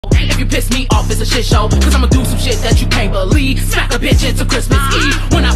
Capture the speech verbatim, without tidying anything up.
If you piss me off, it's a shit show. Cause I'ma do some shit that you can't believe. Smack a bitch into Christmas Eve. When I